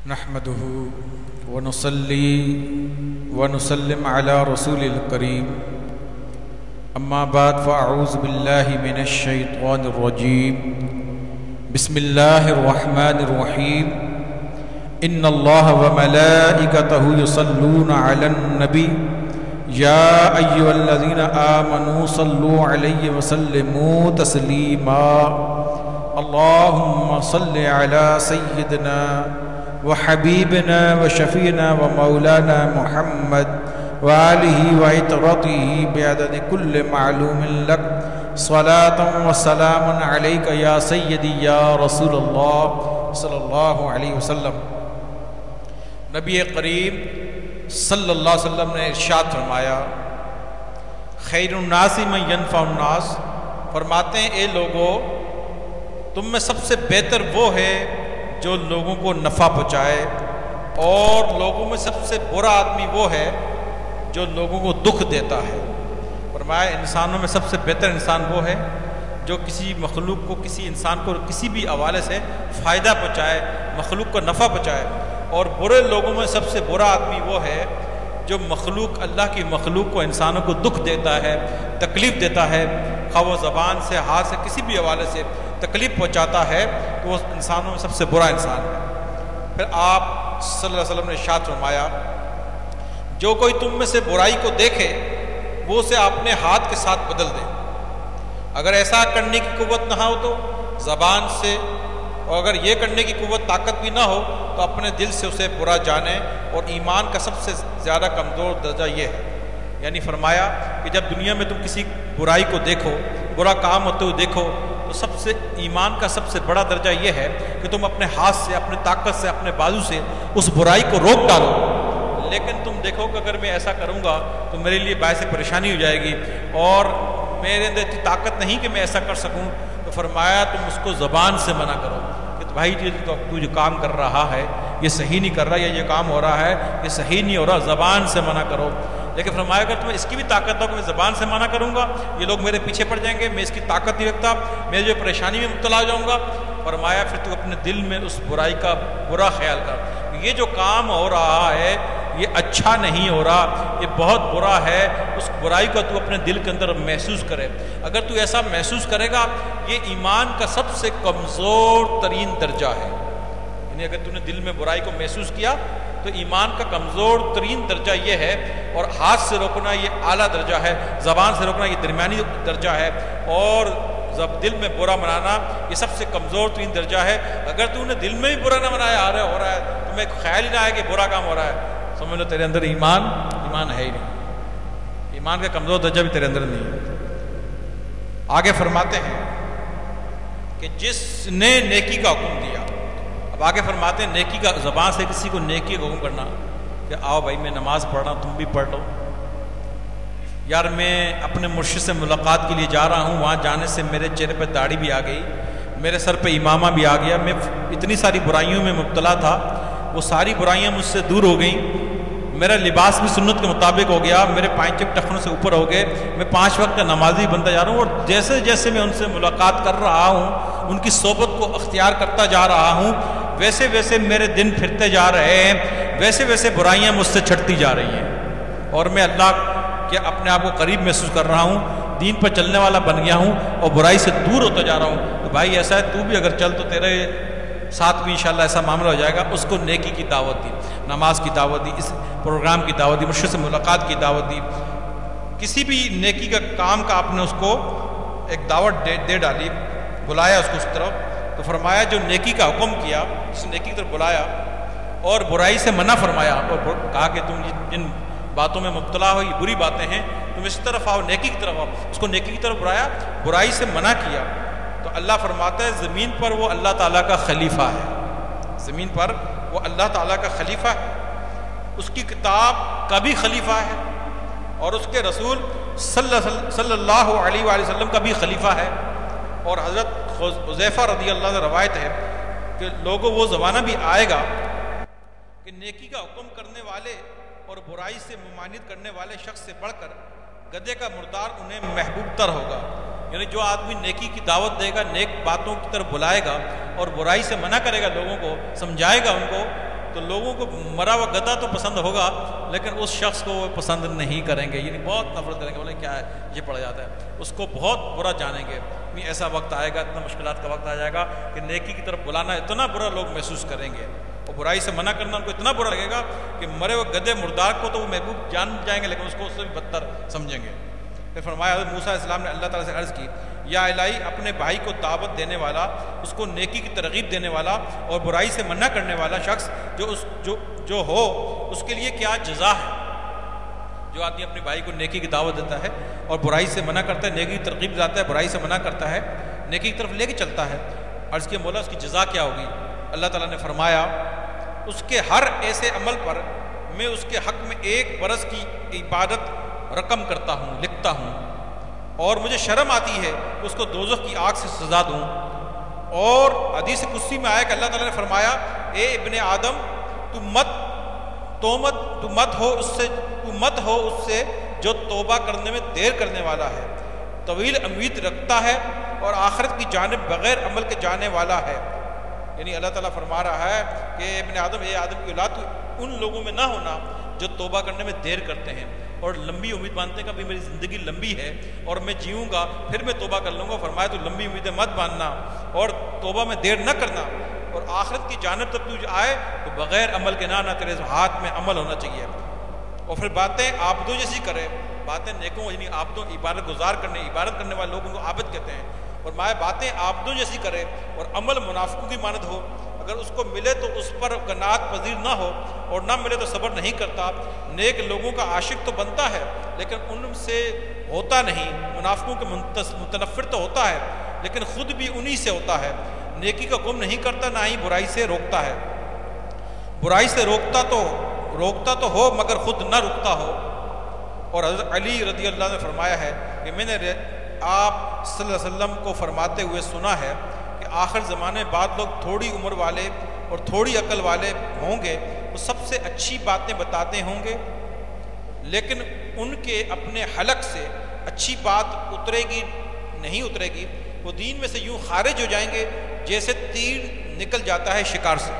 نحمده ونصلي ونسلم على رسول الكريم اما بعد فاعوذ بالله من الشيطان الرجيم بسم الله الرحمن الرحيم ان الله وملائكته يصلون على النبي يا ايها الذين آمنوا صلوا عليه وسلموا تسليما اللهم صل على سيدنا وحبيبنا وشفينا ومولانا محمد وآله وعترته بعدد كل معلوم لك صلاة وسلام عليك يا سيدي يا رسول الله صلی اللہ علیہ وسلم۔ نبی کریم صلی اللہ علیہ وسلم نے ارشاد فرمایا، خیر الناس من ینفع الناس، فرماتے ہیں اے لوگو تم میں سب سے بہتر وہ ہے جو لوگوں کو نفع پہنچائے، اور لوگوں میں سب سے برا آدمی وہ ہے جو لوگوں کو دکھ دیتا ہے۔ فرمایا انسانوں میں سب سے بہتر انسان وہ ہے جو کسی مخلوق کو، کسی انسان کو کسی بھی حوالے سے فائدہ پہنچائے، مخلوق کو نفع پہنچائے، اور برے لوگوں میں سب سے برا آدمی وہ ہے جو مخلوق، اللہ کی مخلوق کو، انسانوں کو دکھ دیتا ہے، تکلیف دیتا ہے، خواہ وہ زبان سے، ہاتھ سے، کسی بھی حوالے سے تکلیف پہنچاتا ہے، تو وہ انسانوں میں سب سے برا انسان ہے۔ پھر آپ صلی اللہ علیہ وسلم نے ارشاد فرمایا، جو کوئی تم میں سے برائی کو دیکھے وہ اسے اپنے ہاتھ کے ساتھ بدل دے، اگر ایسا کرنے کی قوت نہ ہو تو زبان سے، اور اگر یہ کرنے کی قوت طاقت بھی نہ ہو تو اپنے دل سے اسے برا جانے، اور ایمان کا سب سے زیادہ کمزور درجہ یہ ہے۔ یعنی فرمایا کہ جب دنیا میں تم کسی برائی کو دیکھو، برا کام ہوتے ہوئے دیکھو، تو سب سے ایمان کا سب سے بڑا درجہ یہ ہے کہ تم اپنے ہاتھ سے، اپنے طاقت سے، اپنے بازو سے اس برائی کو روک ڈالو۔ لیکن تم دیکھو کہ اگر میں ایسا کروں گا تو میرے لیے باعث پریشانی ہو جائے گی، اور میرے اندر اتنی طاقت نہیں کہ میں ایسا کر سکوں، تو فرمایا تم اس کو زبان سے منع کرو کہ بھائی تو جو کام کر رہا ہے یہ صحیح نہیں کر رہا، یا یہ کام ہو رہا ہے یہ صحیح نہیں ہو رہا، زبان سے منع کرو۔ لیکن فرمایا اگر تمہیں اس کی بھی طاقت ہو کہ میں زبان سے منع کروں گا، یہ لوگ میرے پیچھے پڑ جائیں گے، میں اس کی طاقت نہیں رکھتا، میں جو پریشانی میں مبتلا ہو جاؤں گا، فرمایا پھر تو اپنے دل میں اس برائی کا برا خیال کر، یہ جو کام ہو رہا ہے یہ اچھا نہیں ہو رہا، یہ بہت برا ہے، اس برائی کو تو اپنے دل کے اندر محسوس کرے۔ اگر تو ایسا محسوس کرے گا، یہ ایمان کا سب سے کمزور ترین درجہ ہے۔ یعنی اگر تو نے دل میں برائی کو محسوس کیا تو ایمان کا کمزور ترین درجہ یہ ہے، اور ہاتھ سے روکنا یہ اعلیٰ درجہ ہے، زبان سے روکنا یہ درمیانی درجہ ہے، اور دل میں برا منانا یہ سب سے کمزور ترین درجہ ہے۔ اگر تو نے دل میں بھی برا نہ منایا ہو رہا ہے، تمہیں خیال ہی نہ آئے کہ برا کام ہو رہا ہے، سمجھ لو تیرے اندر ایمان ہے ہی نہیں، ایمان کا کمزور درجہ بھی تیرے اندر نہیں ہے۔ آگے فرماتے ہیں کہ جس نے نیکی کا حکم دیا، اب آگے فرماتے ہیں نیکی کا، زبان سے کسی کو نیکی کا حکم کرنا کہ آؤ بھائی میں نماز پڑھ رہا ہوں تم بھی پڑھ لو، یار میں اپنے مرشد سے ملاقات کے لیے جا رہا ہوں، وہاں جانے سے میرے چہرے پہ داڑھی بھی آ گئی، میرے سر پہ امامہ بھی آ گیا، میں اتنی ساری برائیوں میں مبتلا تھا، وہ ساری برائیاں مجھ سے دور ہو گئیں، میرا لباس بھی سنت کے مطابق ہو گیا، میرے پائنچے ٹخنوں سے اوپر ہو گئے، میں 5 وقت کا نمازی بنتا جا رہا ہوں، اور جیسے جیسے میں ان سے ملاقات کر رہا ہوں، ان کی صحبت کو اختیار کرتا جا رہا ہوں، ویسے ویسے میرے دن پھرتے جا رہے ہیں، ویسے ویسے برائیاں مجھ سے چھٹتی جا رہی ہیں، اور میں اللہ کے اپنے آپ کو قریب محسوس کر رہا ہوں، دین پر چلنے والا بن گیا ہوں، اور برائی سے دور ہوتا جا رہا ہوں۔ تو بھائی ایسا ہے تو بھی اگر چل تو تیرے ساتھ بھی انشاءاللہ ایسا معاملہ ہو جائے گا۔ اس کو نیکی کی دعوت دی، نماز کی دعوت دی، اس پروگرام کی دعوت دی، مرشد سے ملاقات کی دعوت دی، کسی بھی نیکی کا کام کا آپ نے اس کو ایک دعوت دے ڈالی، بلایا اس کو اس طرف، تو فرمایا جو نیکی کا حکم کیا، جس نیکی کی طرف بلایا اور برائی سے منع فرمایا، اور کہا کہ تم جن باتوں میں مبتلا ہو یہ بری باتیں ہیں، تم اس طرف آؤ، نیکی کی طرف آؤ، اس کو نیکی کی طرف بلایا، برائی سے منع کیا، تو اللہ فرماتا ہے زمین پر وہ اللہ تعالیٰ کا خلیفہ ہے، زمین پر وہ اللہ تعالیٰ کا خلیفہ ہے، اس کی کتاب کا بھی خلیفہ ہے، اور اس کے رسول صلی اللہ علیہ وآلہ وسلم کا بھی خلیفہ ہے۔ اور حضرت حذیفہ رضی اللہ عنہ روایت ہے کہ لوگوں وہ زمانہ بھی آئے گا کہ نیکی کا حکم کرنے والے اور برائی سے ممانعت کرنے والے شخص سے بڑھ کر گدھے کا مردار انہیں محبوب تر ہوگا۔ یعنی جو آدمی نیکی کی دعوت دے گا، نیک باتوں کی طرف بلائے گا اور برائی سے منع کرے گا، لوگوں کو سمجھائے گا، ان کو تو لوگوں کو مرا ہوا گدھا تو پسند ہوگا لیکن اس شخص کو وہ پسند نہیں کریں گے، یعنی بہت نفرت کریں گے، بولے کیا ہے یہ پڑا جاتا ہے، اس کو بہت برا جانیں گے۔ ایسا وقت آئے گا، اتنا مشکلات کا وقت آ جائے گا کہ نیکی کی طرف بلانا اتنا برا لوگ محسوس کریں گے، اور برائی سے منع کرنا ان کو اتنا برا لگے گا کہ مرے ہوئے گدھے مردار کو تو وہ محبوب جان جائیں گے لیکن اس کو اس سے بھی بدتر سمجھیں گے۔ پھر فرمایا حضرت موسیٰ علیہ السلام نے اللہ تعالیٰ سے عرض کی، یا الہی اپنے بھائی کو دعوت دینے والا، اس کو نیکی کی ترغیب دینے والا اور برائی سے منع کرنے والا شخص جو ہو اس کے لیے کیا جزا ہے؟ جو آدمی اپنے بھائی کو نیکی کی دعوت دیتا ہے اور برائی سے منع کرتا ہے، نیکی کی ترغیب دیتا ہے، برائی سے منع کرتا ہے، نیکی کی طرف لے کے چلتا ہے، عرض کیا مولا اس کی جزا کیا ہوگی؟ اللہ تعالیٰ نے فرمایا اس کے ہر ایسے عمل پر میں اس کے حق میں 1 برس کی عبادت رقم کرتا ہوں، لکھتا ہوں، اور مجھے شرم آتی ہے کہ اس کو دوزخ کی آگ سے سزا دوں۔ اور حدیث قدسی میں آیا کہ اللہ تعالیٰ نے فرمایا، اے ابن آدم تو مت ہو اس سے جو توبہ کرنے میں دیر کرنے والا ہے، طویل امید رکھتا ہے اور آخرت کی جانب بغیر عمل کے جانے والا ہے۔ یعنی اللہ تعالیٰ فرما رہا ہے کہ ابن آدم، اے آدم کی اولاد، تو ان لوگوں میں نہ ہونا جو توبہ کرنے میں دیر کرتے ہیں اور لمبی امید باندھتے ہیں کہ میری زندگی لمبی ہے اور میں جیوں گا پھر میں توبہ کر لوں گا۔ فرمایا تو لمبی امیدیں مت باندھنا اور توبہ میں دیر نہ کرنا، اور آخرت کی جانب تک تو آئے تو بغیر عمل کے نہ تیرے ہاتھ میں عمل ہونا چاہیے۔ اور پھر باتیں عابدوں جیسی کرے، باتیں نیکوں یعنی عابدوں عبادت گزار عبادت کرنے والے لوگوں کو عابد کہتے ہیں، اور باتیں عابدوں جیسی کرے اور عمل منافقوں کی مانند ہو، اگر اس کو ملے تو اس پر قناعت پذیر نہ ہو اور نہ ملے تو صبر نہیں کرتا، نیک لوگوں کا عاشق تو بنتا ہے لیکن ان سے ہوتا نہیں، منافقوں کے متنفر تو ہوتا ہے لیکن خود بھی انہی سے ہوتا ہے، نیکی کا گم نہیں کرتا نہ ہی برائی سے روکتا ہے، برائی سے روکتا تو ہو مگر خود نہ رکتا ہو۔ اور حضرت علی رضی اللہ عنہ نے فرمایا ہے کہ میں نے آپ صلی اللہ علیہ وسلم کو فرماتے ہوئے سنا ہے کہ آخر زمانے میں بعض لوگ تھوڑی عمر والے اور تھوڑی عقل والے ہوں گے، وہ سب سے اچھی باتیں بتاتے ہوں گے لیکن ان کے اپنے حلق سے اچھی بات نہیں اترے گی، وہ دین میں سے یوں خارج ہو جائیں گے جیسے تیر نکل جاتا ہے شکار سے۔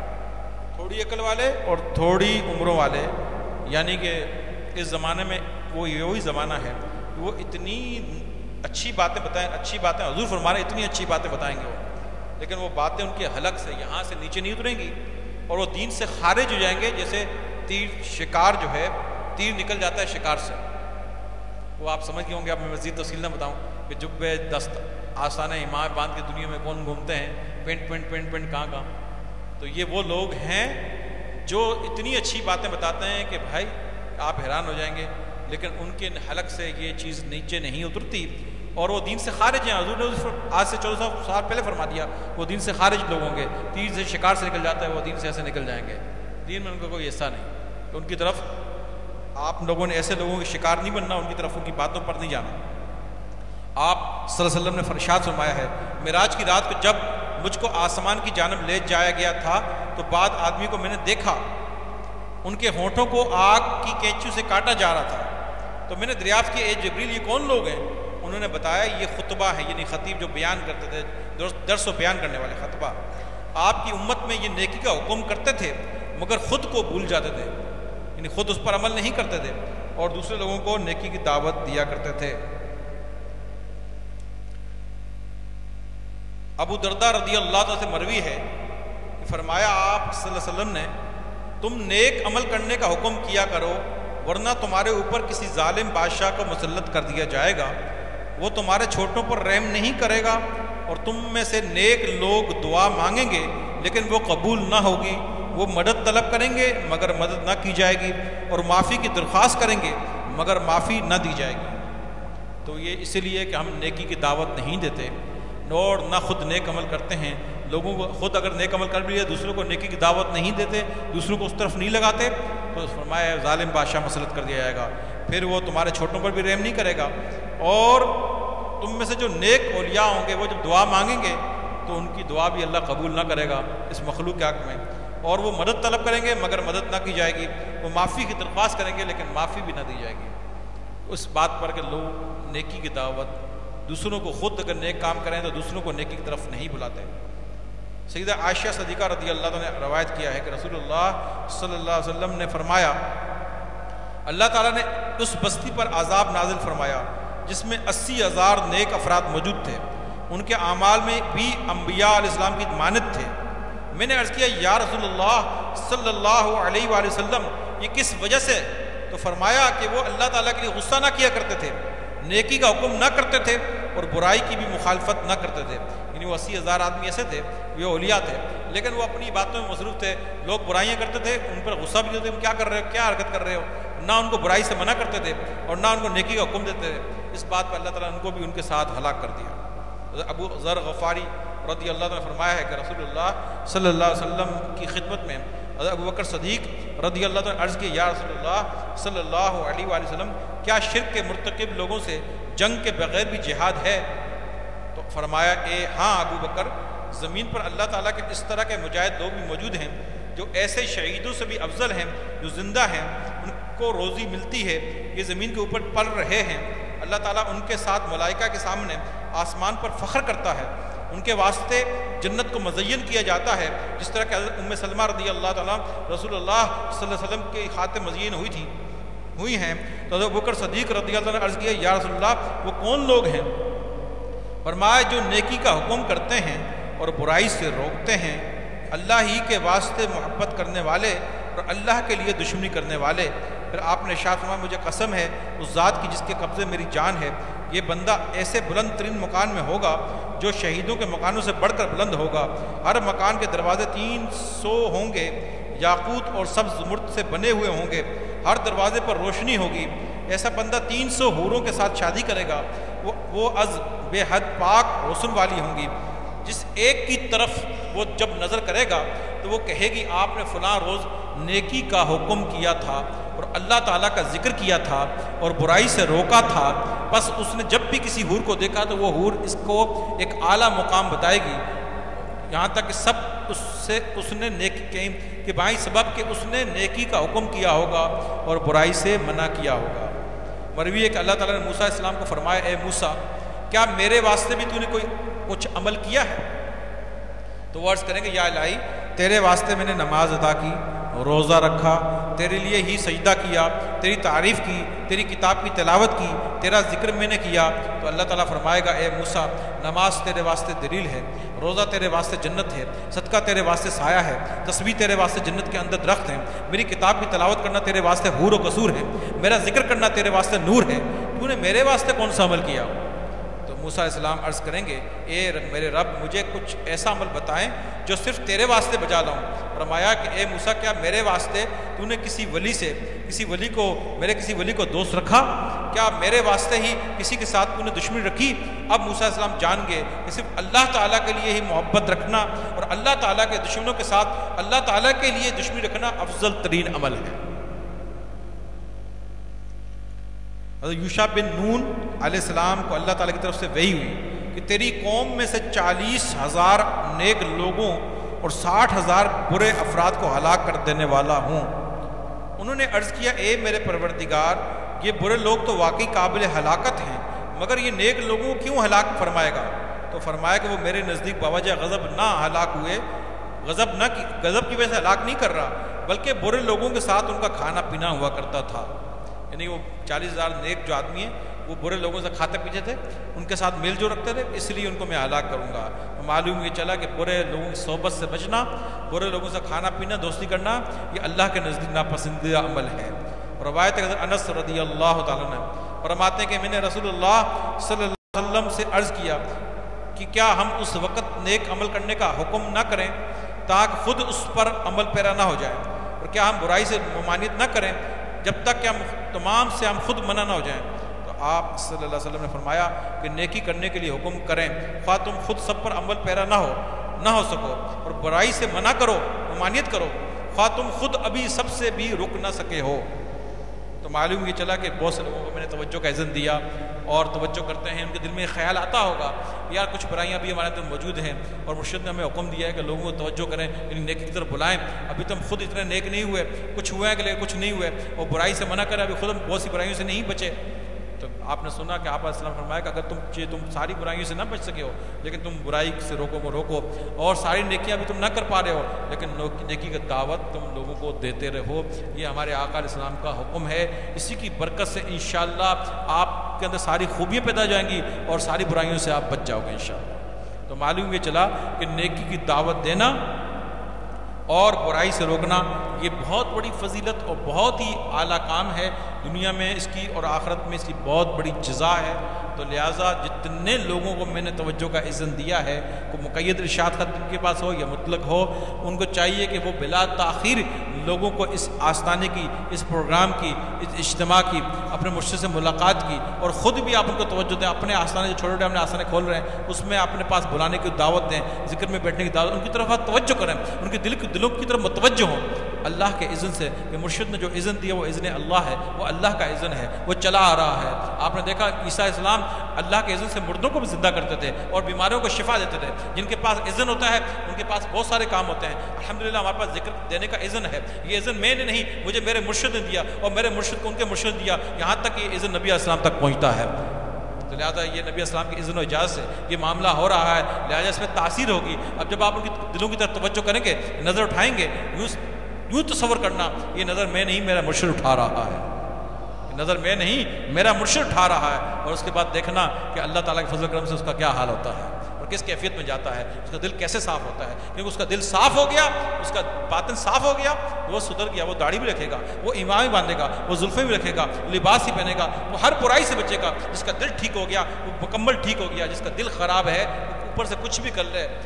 تھوڑی عقل والے اور تھوڑی عمروں والے، یعنی کہ اس زمانے میں وہ یہی زمانہ ہے، وہ اتنی اچھی باتیں بتائیں، اچھی باتیں حضور فرما رہے اتنی اچھی باتیں بتائیں گے وہ، لیکن وہ باتیں ان کے حلق سے یہاں سے نیچے نہیں اتریں گی اور وہ دین سے خارج ہو جائیں گے جیسے شکار جو ہے، تیر نکل جاتا ہے شکار سے۔ وہ آپ سمجھ گئے ہوں گے، اب میں مزید تفصیل نہ بتاؤں کہ جبے دست آستانہ امام باندھ کے دنیا میں کون گھومتے ہیں، پینٹ کہاں، تو یہ وہ لوگ ہیں جو اتنی اچھی باتیں بتاتے ہیں کہ بھائی آپ حیران ہو جائیں گے، لیکن ان کے حلق سے یہ چیز نیچے نہیں اترتی اور وہ دین سے خارج ہیں۔ حضور نے آج سے 1400 سال پہلے فرما دیا وہ دین سے خارج لوگ ہوں گے، تیر سے شکار سے نکل جاتا ہے وہ دین سے ایسے نکل جائیں گے، دین میں ان کا کوئی حصہ نہیں، تو ان کی طرف آپ لوگوں نے ایسے لوگوں کے شکار نہیں بننا، ان کی طرف ان کی باتوں پر نہیں جانا۔ آپ صلی اللہ علیہ وسلم نے ارشاد فرمایا ہے، معراج کی رات کو جب مجھ کو آسمان کی جانب لے جایا گیا تھا تو بعد آدمی کو میں نے دیکھا، ان کے ہونٹوں کو آگ کی کینچیوں سے کاٹا جا رہا تھا، تو میں نے دریافت کیا، اے جبریل یہ کون لوگ ہیں؟ انہوں نے بتایا یہ خطبہ ہے، یعنی خطیب جو بیان کرتے تھے، درس و بیان کرنے والے، خطبہ۔ آپ کی امت میں یہ نیکی کا حکم کرتے تھے مگر خود کو بھول جاتے تھے، یعنی خود اس پر عمل نہیں کرتے تھے اور دوسرے لوگوں کو نیکی کی دعوت دیا کرتے تھے۔ ابو درداء رضی اللہ عنہ سے مروی ہے کہ فرمایا آپ صلی اللہ علیہ وسلم نے، تم نیک عمل کرنے کا حکم کیا کرو ورنہ تمہارے اوپر کسی ظالم بادشاہ کو مسلط کر دیا جائے گا، وہ تمہارے چھوٹوں پر رحم نہیں کرے گا اور تم میں سے نیک لوگ دعا مانگیں گے لیکن وہ قبول نہ ہوگی، وہ مدد طلب کریں گے مگر مدد نہ کی جائے گی اور معافی کی درخواست کریں گے مگر معافی نہ دی جائے گی۔ تو یہ اس لیے کہ ہم نیکی کی دعوت نہیں دیتے اور نہ خود نیک عمل کرتے ہیں، لوگوں کو خود اگر نیک عمل کر بھی لیا دوسروں کو نیکی کی دعوت نہیں دیتے، دوسروں کو اس طرف نہیں لگاتے، تو فرمایا ظالم بادشاہ مسلط کر دیا جائے گا، پھر وہ تمہارے چھوٹوں پر بھی رحم نہیں کرے گا، اور تم میں سے جو نیک اولیاء ہوں گے وہ جب دعا مانگیں گے تو ان کی دعا بھی اللہ قبول نہ کرے گا اس مخلوق کے حق میں، اور وہ مدد طلب کریں گے مگر مدد نہ کی جائے گی، وہ معافی کی درخواست کریں گے لیکن معافی بھی نہ دی جائے گی۔ اس بات پر کہ لوگ نیکی کی دعوت، دوسروں کو خود اگر نیک کام کریں تو دوسروں کو نیکی کی طرف نہیں بلاتے۔ سیدہ عائشہ صدیقہ رضی اللہ عنہ نے روایت کیا ہے کہ رسول اللہ صلی اللہ علیہ وسلم نے فرمایا اللہ تعالیٰ نے اس بستی پر عذاب نازل فرمایا جس میں 80,000 نیک افراد موجود تھے، ان کے اعمال میں بھی انبیاء علیہ السلام کی مانند تھے۔ میں نے عرض کیا یا رسول اللہ صلی اللہ علیہ وآلہ وسلم یہ کس وجہ سے؟ تو فرمایا کہ وہ اللہ تعالیٰ کے لیے غصہ نہ کیا کرتے تھے، نیکی کا حکم نہ کرتے تھے اور برائی کی بھی مخالفت نہ کرتے تھے۔ یعنی وہ 80,000 آدمی ایسے تھے، وہ اولیاء تھے، لیکن وہ اپنی باتوں میں مصروف تھے، لوگ برائیاں کرتے تھے، ان پر غصہ بھی ہوتے تھے، کیا کر رہے ہو، کیا حرکت کر رہے ہو، نہ ان کو برائی سے منع کرتے تھے اور نہ ان کو نیکی کا حکم دیتے تھے۔ اس بات پہ اللہ تعالیٰ نے ان کو بھی ان کے ساتھ ہلاک کر دیا۔ ابو ذر غفاری رضی اللہ عنہ نے فرمایا ہے کہ رسول اللہ صلی اللہ علیہ وسلم کی خدمت میں حضرت ابو بکر صدیق رضی اللہ عنہ نے عرض کی یا رسول اللہ صلی اللہ علیہ وآلہ وسلم کیا شرک کے مرتکب لوگوں سے جنگ کے بغیر بھی جہاد ہے؟ تو فرمایا ہاں ابو بکر، زمین پر اللہ تعالیٰ کے اس طرح کے مجاہد لوگ بھی موجود ہیں جو ایسے شہیدوں سے بھی افضل ہیں، جو زندہ ہیں، ان کو روزی ملتی ہے، یہ زمین کے اوپر پل رہے ہیں، اللہ تعالیٰ ان کے ساتھ ملائکہ کے سامنے آسمان پر فخر کرتا ہے، ان کے واسطے جنت کو مزین کیا جاتا ہے، جس طرح کہ حضرت ام سلمہ رضی اللہ تعالیٰ رسول اللہ صلی اللہ علیہ وسلم کی خاطر مزین ہوئی ہیں۔ تو حضرت ابو بکر صدیق رضی اللہ عنہ نے عرض کیا یا رسول اللہ وہ کون لوگ ہیں؟ فرمایا جو نیکی کا حکم کرتے ہیں اور برائی سے روکتے ہیں، اللہ ہی کے واسطے محبت کرنے والے اور اللہ کے لیے دشمنی کرنے والے۔ پھر آپ نے ارشاد فرمایا مجھے قسم ہے اس ذات کی جس کے قبضے میری جان ہے، یہ بندہ ایسے بلند ترین مکان میں ہوگا جو شہیدوں کے مکانوں سے بڑھ کر بلند ہوگا، ہر مکان کے دروازے 300 ہوں گے، یاقوت اور سبز زمرد سے بنے ہوئے ہوں گے، ہر دروازے پر روشنی ہوگی، ایسا بندہ 300 حوروں کے ساتھ شادی کرے گا، وہ از بے حد پاک حسن والی ہوں گی، جس ایک کی طرف وہ جب نظر کرے گا تو وہ کہے گی آپ نے فلاں روز نیکی کا حکم کیا تھا اور اللہ تعالیٰ کا ذکر کیا تھا اور برائی سے روکا تھا، بس اس نے جب بھی کسی حور کو دیکھا تو وہ حور اس کو ایک اعلیٰ مقام بتائے گی، یہاں تک کہ سب اس نے نیکی کہ بھائی سبب کہ اس نے نیکی کا حکم کیا ہوگا اور برائی سے منع کیا ہوگا۔ مروی ہے کہ اللہ تعالیٰ نے موسیٰ علیہ السلام کو فرمایا اے موسیٰ کیا میرے واسطے بھی تو نے کوئی کچھ عمل کیا ہے؟ تو وہ عرض کریں گے یا الہی تیرے واسطے میں نے نماز ادا کی، روزہ رکھا، تیرے لیے ہی سجدہ کیا، تیری تعریف کی، تیری کتاب کی تلاوت کی، تیرا ذکر میں نے کیا۔ تو اللہ تعالیٰ فرمائے گا اے موسیٰ نماز تیرے واسطے دلیل ہے، روزہ تیرے واسطے جنت ہے، صدقہ تیرے واسطے سایہ ہے، تسبیح تیرے واسطے جنت کے اندر درخت ہیں، میری کتاب کی تلاوت کرنا تیرے واسطے حور و قصور ہے، میرا ذکر کرنا تیرے واسطے نور ہے، تو نے میرے واسطے کون سا عمل کیا؟ تو موسیٰ علیہ السلام عرض کریں گے میرے رب مجھے کچھ ایسا عمل بتائیں جو صرف تیرے واسطے بجا لاؤں۔ فرمایا کہ اے موسیٰ کیا میرے واسطے تو نے کسی ولی کو دوست رکھا؟ کیا میرے واسطے ہی کسی کے ساتھ تو نے دشمنی رکھی؟ اب موسیٰ علیہ السلام جان گئے کہ صرف اللہ تعالیٰ کے لیے ہی محبت رکھنا اور اللہ تعالیٰ کے دشمنوں کے ساتھ اللہ تعالیٰ کے لیے دشمنی رکھنا افضل ترین عمل ہے۔ حضرت یوشع بن نون علیہ السلام کو اللہ تعالیٰ کی طرف سے وحی ہوئی کہ تیری قوم میں سے 40,000 نیک لوگوں اور 60,000 برے افراد کو ہلاک کر دینے والا ہوں۔ انہوں نے عرض کیا اے میرے پروردگار یہ برے لوگ تو واقعی قابل ہلاکت ہیں، مگر یہ نیک لوگوں کو کیوں ہلاک فرمائے گا؟ تو فرمایا کہ وہ میرے نزدیک بوجہ غضب نہ ہلاک ہوئے، غضب کی وجہ سے ہلاک نہیں کر رہا، بلکہ برے لوگوں کے ساتھ ان کا کھانا پینا ہوا کرتا تھا۔ یعنی وہ 40,000 نیک جو آدمی ہیں وہ برے لوگوں سے کھاتے پیتے تھے، ان کے ساتھ میل جو رکھتے تھے، اس لیے ان کو میں ہلاک کروں گا۔ معلوم یہ چلا کہ برے لوگوں کی صحبت سے بچنا، برے لوگوں سے کھانا پینا، دوستی کرنا، یہ اللہ کے نزدیک ناپسندیدہ عمل ہے۔ روایت حضرت انس رضی اللہ تعالیٰ عنہ فرماتے ہیں کہ میں نے رسول اللہ صلی اللہ علیہ وسلم سے عرض کیا کہ کیا ہم اس وقت نیک عمل کرنے کا حکم نہ کریں تاکہ خود اس پر عمل پیرا نہ ہو جائے، اور کیا ہم برائی سے ممانعت نہ کریں جب تک کہ ہم تمام سے ہم خود منع نہ ہو جائیں؟ تو آپ صلی اللہ علیہ وسلم نے فرمایا کہ نیکی کرنے کے لیے حکم کریں، خواہ تم خود سب پر عمل پیرا نہ ہو سکو، اور برائی سے منع کرو، ممانعت کرو، خواہ تم خود ابھی سب سے بھی رک نہ سکے ہو۔ تو معلوم یہ چلا کہ بہت سے لوگوں کو میں نے توجہ کا اذن دیا اور توجہ کرتے ہیں، ان کے دل میں خیال آتا ہوگا یار کچھ برائیاں بھی ہمارے اندر موجود ہیں اور مرشد نے ہمیں حکم دیا ہے کہ لوگوں کو توجہ کریں، ان نیکی کی طرف بلائیں، ابھی تو ہم خود اتنے نیک نہیں ہوئے، کچھ ہوئے ہیں کہ لیکن کچھ نہیں ہوئے، اور برائی سے منع کریں، ابھی خود ہم بہت سی برائیوں سے نہیں بچے۔ تو آپ نے سنا کہ آپ علیہ السلام فرمایا کہ اگر تم ساری برائیوں سے نہ بچ سکے ہو لیکن تم برائی سے روکو اور ساری نیکیاں بھی تم نہ کر پا رہے ہو لیکن نیکی کی دعوت تم لوگوں کو دیتے رہو. یہ ہمارے آقا علیہ السلام کا حکم ہے. اسی کی برکت سے انشاءاللہ آپ کے اندر ساری خوبیاں پیدا ہو جائیں گی اور ساری برائیوں سے آپ بچ جاؤ گے انشاءاللہ. تو معلوم یہ چلا کہ نیکی کی دعوت دینا اور برائی سے روکنا یہ بہت بڑی فضیلت اور بہت ہی اعلیٰ کام ہے. دنیا میں اس کی اور آخرت میں اس کی بہت بڑی جزا ہے. تو لہٰذا جتنے لوگوں کو میں نے توجہ کا اذن دیا ہے کوئی مقید ارشاد خط ان کے پاس ہو یا مطلق ہو, ان کو چاہیے کہ وہ بلا تاخیر لوگوں کو اس آستانے کی, اس پروگرام کی, اس اجتماع کی, اپنے مرشد سے ملاقات کی اور خود بھی آپ ان کو توجہ دیں. اپنے آستانے جو چھوٹے چھوٹے اپنے آستانے کھول رہے ہیں اس میں اپنے پاس بلانے کی دعوت دیں, ذکر میں بیٹھنے کی دعوت, ان کی طرف آپ توجہ کریں, ان کے دلوں کی طرف متوجہ ہوں اللہ کے اذن سے کہ مرشد نے جو اذن دیا وہ اذن اللہ ہے, وہ اللہ کا اذن ہے, وہ چلا آ رہا ہے. آپ نے دیکھا عیسیٰ علیہ السلام اللہ کے اذن سے مردوں کو بھی زندہ کرتے تھے اور بیماریوں کو شفا دیتے تھے. جن کے پاس اذن ہوتا ہے ان کے پاس بہت سارے کام ہوتے ہیں. الحمدللہ ہمارے پاس ذکر دینے کا اذن ہے. یہ اذن میں نے نہیں, مجھے میرے مرشد نے دیا اور میرے مرشد کو ان کے مرشد نے دیا. یہاں تک یہ اذن نبی علیہ السلام تک پہنچتا ہے. تو لہٰذا یہ نبی السلام کی اذن و اجازت سے یہ معاملہ ہو رہا ہے, لہٰذا اس میں تاثیر ہوگی. اب جب آپ ان کی دلوں کی طرف توجہ کریں گے, نظر اٹھائیں گے, یوں تصور کرنا یہ نظر میں نہیں میرا مرشد اٹھا رہا ہے, نظر میں نہیں میرا مرشد اٹھا رہا ہے. اور اس کے بعد دیکھنا کہ اللہ تعالیٰ کے فضل و کرم سے اس کا کیا حال ہوتا ہے اور کس کیفیت میں جاتا ہے, اس کا دل کیسے صاف ہوتا ہے. کیونکہ اس کا دل صاف ہو گیا, اس کا باطن صاف ہو گیا, وہ سدھر گیا, وہ داڑھی بھی رکھے گا, وہ ایمان بھی باندھے گا, وہ زلفیں بھی رکھے گا, لباس ہی پہنے گا, وہ ہر برائی سے بچے گا. جس کا دل ٹھیک ہو گیا وہ مکمل ٹھیک ہو گیا. جس کا دل خراب ہے اوپر سے کچھ بھی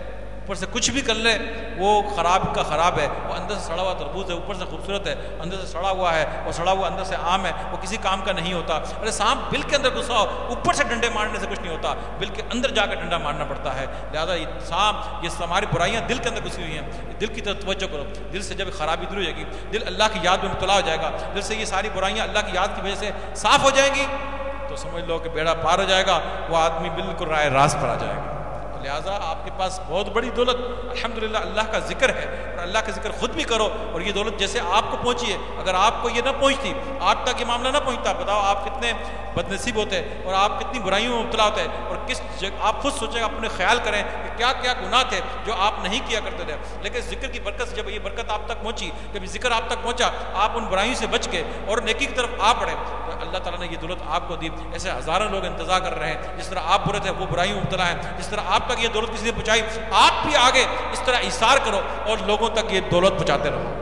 کر لے وہ خراب کا خراب ہے. وہ اندر سے سڑا ہوا تربوز ہے, اوپر سے خوبصورت ہے, اندر سے سڑا ہوا ہے, اور سڑا ہوا اندر سے آم ہے, وہ کسی کام کا نہیں ہوتا. ارے سانپ بل کے اندر گھسا ہو, اوپر سے ڈنڈے مارنے سے کچھ نہیں ہوتا, بل کے اندر جا کے ڈنڈا مارنا پڑتا ہے. لہٰذا یہ سانپ, یہ ہماری برائیاں دل کے اندر گھسی ہوئی ہیں. دل کی طرف توجہ کرو. دل سے جب خرابی دور ہو جائے گی, دل اللہ کی یاد میں مبتلا ہو جائے گا, دل سے یہ ساری برائیاں اللہ کی یاد کی وجہ سے صاف ہو جائیں گی, تو سمجھ لو کہ بیڑا پار ہو جائے گا, وہ آدمی بالکل رائے راست پر آ جائے گا. لہٰذا آپ کے پاس بہت بڑی دولت الحمدللہ اللہ کا ذکر ہے, اور اللہ کا ذکر خود بھی کرو. اور یہ دولت جیسے آپ کو پہنچی ہے, اگر آپ کو یہ نہ پہنچتی, آپ تک یہ معاملہ نہ پہنچتا, بتاؤ آپ کتنے بد نصیب ہوتے اور آپ کتنی برائیوں میں مبتلا ہوتے. اور کس جگہ آپ خود سوچیں, اپنے خیال کریں کہ کیا کیا گناہ تھے جو آپ نہیں کیا کرتے تھے. لیکن ذکر کی برکت سے جب یہ برکت آپ تک پہنچی, جب یہ ذکر آپ تک پہنچا, آپ ان برائیوں سے بچ کے اور نیکی کی طرف آپ بڑھے, تو اللہ تعالیٰ نے یہ دولت آپ کو دی. ایسے ہزاروں لوگ انتظار کر رہے ہیں. جس طرح آپ برے تھے وہ برائیوں میں مبتلا ہیں, جس طرح آپ تک یہ دولت کسی نے پہنچائی, آپ بھی آگے اس طرح ایثار کرو اور لوگوں تک یہ دولت پہنچاتے رہو.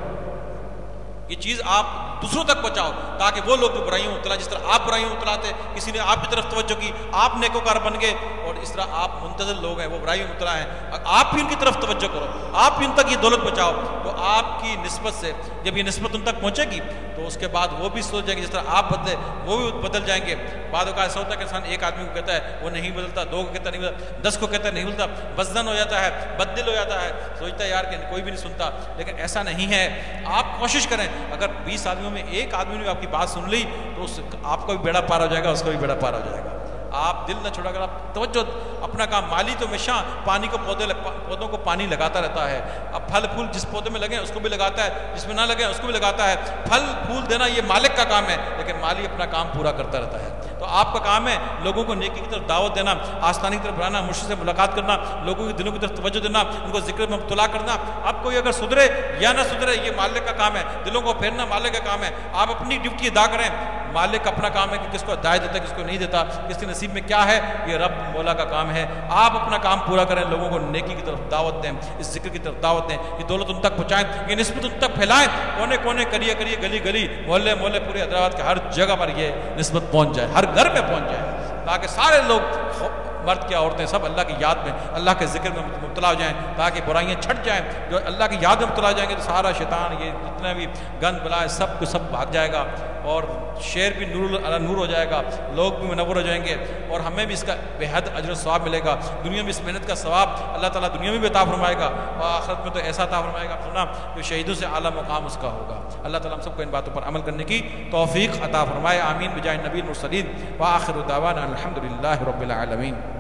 یہ چیز آپ دوسروں تک پہنچاؤ تاکہ وہ لوگ جو برائیوں میں مبتلا, جس طرح آپ برائیوں میں مبتلا تھے, کسی نے آپ کی طرف توجہ کی, آپ نیکوکار بن گئے, اور اس طرح آپ منتظر لوگ ہیں وہ برائیوں میں مبتلا ہیں, آپ بھی ان کی طرف توجہ کرو, آپ بھی ان تک یہ دولت پہنچاؤ. تو آپ کی نسبت سے جب یہ نسبت ان تک پہنچے گی تو اس کے بعد وہ بھی سوچ جائیں گے جس طرح آپ بدلے وہ بھی بدل جائیں گے. بعد اوقات ایسا ہوتا ہے کہ انسان ایک آدمی کو کہتا ہے وہ نہیں بدلتا, 2 کو کہتا نہیں بدلتا, 10 کو کہتا ہے نہیں بدلتا, بزدن ہو جاتا ہے, بددل ہو جاتا ہے, سوچتا ہے یار کہ کوئی بھی نہیں سنتا. لیکن ایسا نہیں ہے. آپ کوشش کریں, اگر 20 آدمیوں میں ایک آدمی نے آپ کی بات سن لی تو آپ کا بھی بیڑا پار ہو جائے گا, اس کا بھی بیڑا پار ہو جائے گا. آپ دل نہ چھوڑا کر آپ توجہ اپنا کام. مالی تو ہمیشہ پانی کو پودوں کو پانی لگاتا رہتا ہے. اب پھل پھول جس پودے میں لگے اس کو بھی لگاتا ہے, جس میں نہ لگے اس کو بھی لگاتا ہے. پھل پھول دینا یہ مالک کا کام ہے, لیکن مالی اپنا کام پورا کرتا رہتا ہے. تو آپ کا کام ہے لوگوں کو نیکی کی طرف دعوت دینا, آستانے کی طرف بلانا, مرشد سے ملاقات کرنا, لوگوں کے دلوں کی طرف توجہ دینا, ان کو ذکر میں مبتلا کرنا. اب کوئی اگر سدھرے یا نہ سدھرے یہ مالک کا کام ہے, دلوں کو پھیرنا مالک کا کام ہے. آپ اپنی ڈیوٹی ادا کریں. مالک اپنا کام ہے کہ کس کو ہدایت دیتا ہے, کس کو نہیں دیتا, کس کے نصیب میں کیا ہے, یہ رب مولا کا کام ہے. آپ اپنا کام پورا کریں, لوگوں کو نیکی کی طرف دعوت دیں, اس ذکر کی طرف دعوت دیں, یہ دولت ان تک پہنچائیں, یہ نسبت ان تک پھیلائیں, کونے کونے کریے گلی گلی محلے محلے پورے حیدرآباد کے ہر جگہ پر یہ نسبت پہنچ جائے, ہر گھر میں پہنچ جائے, تاکہ سارے لوگ مرد کیا عورتیں سب اللہ کی یاد میں اللہ کے ذکر میں مبتلا ہو جائیں, تاکہ برائیاں چھٹ جائیں. جو اللہ کی یاد میں مبتلا ہو جائیں گے تو سارا شیطان یہ جتنا بھی گند بلا ہے سب کو سب بھاگ جائے گا, اور شہر بھی نور ہو جائے گا, لوگ بھی منور ہو جائیں گے, اور ہمیں بھی اس کا بے حد اجر و ثواب ملے گا. دنیا میں اس محنت کا ثواب اللہ تعالیٰ دنیا میں بھی عطا فرمائے گا, اور آخرت میں تو ایسا عطا فرمائے گا سنا جو شہیدوں سے اعلیٰ مقام اس کا ہوگا. اللہ تعالیٰ ہم سب کو ان باتوں پر عمل کرنے کی توفیق عطا فرمائے. آمین بجائے نبی المرسلین. وآخر دعوانا الحمدللہ رب العالمین.